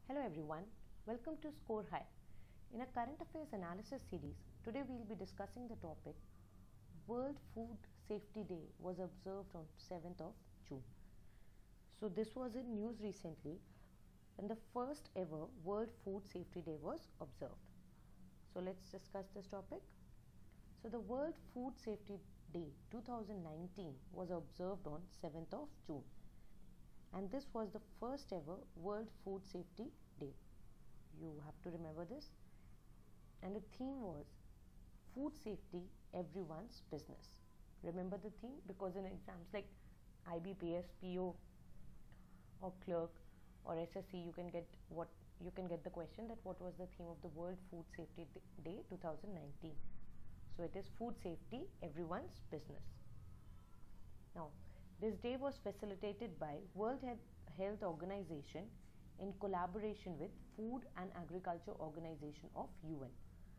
Hello everyone, welcome to ScorHigh. In a current affairs analysis series, today we will be discussing the topic World Food Safety Day was observed on 7th of June. So this was in news recently and the first ever World Food Safety Day was observed. So let's discuss this topic. So the World Food Safety Day 2019 was observed on 7th of June. And this was the first ever World Food Safety Day. You have to remember this. And the theme was Food Safety, Everyone's Business. Remember the theme because in exams like IBPS, PO or Clerk or SSC you can get the question that what was the theme of the World Food Safety Day 2019. So it is Food Safety, Everyone's Business. Now this day was facilitated by World Health Organization in collaboration with Food and Agriculture Organization of UN.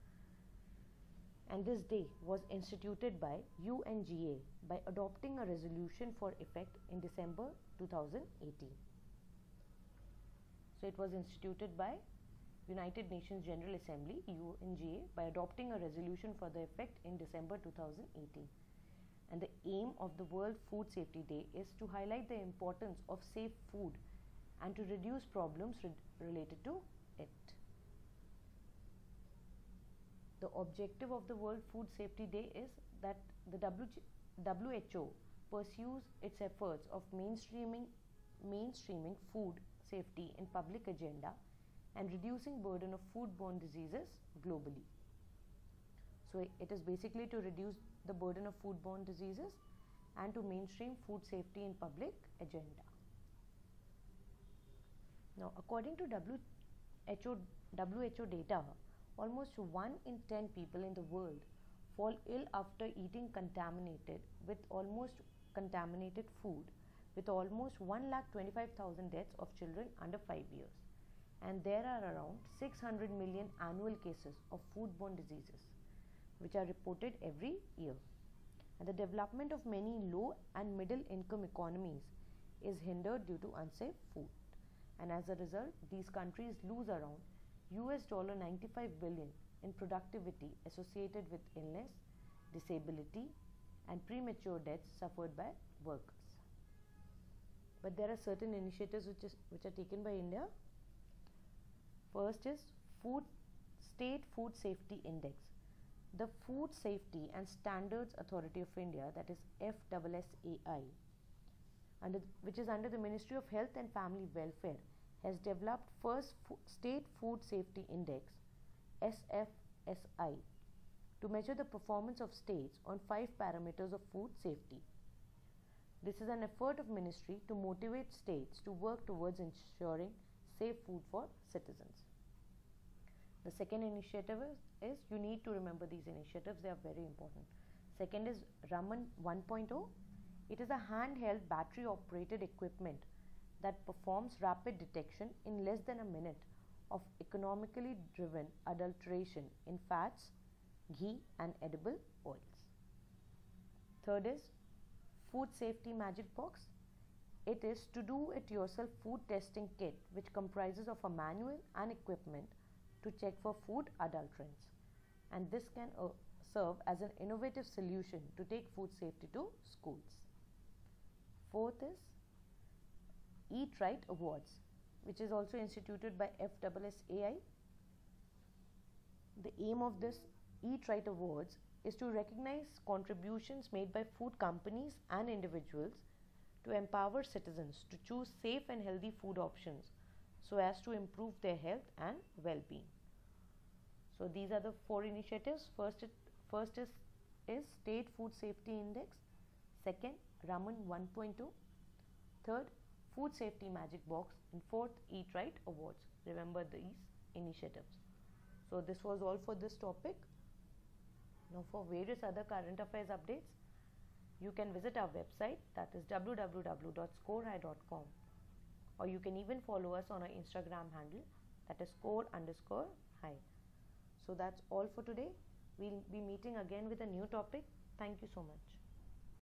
And this day was instituted by UNGA by adopting a resolution for effect in December 2018. So it was instituted by United Nations General Assembly UNGA by adopting a resolution for the effect in December 2018. And the aim of the World Food Safety Day is to highlight the importance of safe food and to reduce problems related to it. The objective of the World Food Safety Day is that the WHO pursues its efforts of mainstreaming food safety in public agenda and reducing burden of foodborne diseases globally. So it is basically to reduce the burden of foodborne diseases and to mainstream food safety in public agenda. Now, according to WHO data, almost 1 in 10 people in the world fall ill after eating contaminated food, with almost 1,25,000 deaths of children under 5 years. And there are around 600 million annual cases of foodborne diseases which are reported every year. And the development of many low and middle income economies is hindered due to unsafe food. And as a result, these countries lose around $95 billion in productivity associated with illness, disability, and premature deaths suffered by workers. But there are certain initiatives which are taken by India. First is State Food Safety Index. The Food Safety and Standards Authority of India, that is FSSAI, which is under the Ministry of Health and Family Welfare, has developed first State Food Safety Index SFSI to measure the performance of states on 5 parameters of food safety. This is an effort of ministry to motivate states to work towards ensuring safe food for citizens. The second initiative is you need to remember these initiatives, they are very important. Second is Raman 1.0. It is a handheld battery operated equipment that performs rapid detection in less than a minute of economically driven adulteration in fats, ghee and edible oils. Third is Food Safety Magic Box. It is to do it yourself food testing kit which comprises of a manual and equipment to check for food adulterants, and this can serve as an innovative solution to take food safety to schools. Fourth is Eat Right Awards, which is also instituted by FSSAI. The aim of this Eat Right Awards is to recognize contributions made by food companies and individuals to empower citizens to choose safe and healthy food options so as to improve their health and well-being. So these are the 4 initiatives. First is State Food Safety Index. Second, Raman 1.2. Third, Food Safety Magic Box. And fourth, Eat Right Awards. Remember these initiatives. So this was all for this topic. Now for various other current affairs updates, you can visit our website, that is www.scorhigh.com, or you can even follow us on our Instagram handle, that is score_high. So that's all for today. We'll be meeting again with a new topic. Thank you so much.